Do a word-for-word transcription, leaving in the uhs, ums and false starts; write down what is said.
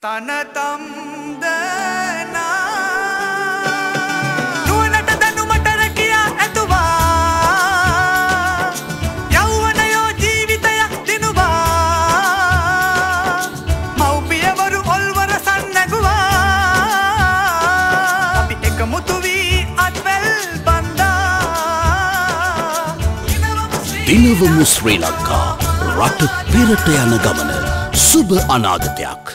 තනතම් දනා නුවණට දැනුමට රැකියා ඇතුවා යෞවනයෝ ජීවිතයක් දිනුවා මව්පියවරු ඔල්වර සන්නගුවා අපි එකමුතු වී අත්වැල් බන්දා දිනවමු ශ්‍රී ලංකා රට පෙරට යන ගමන සුබ අනාගතයක්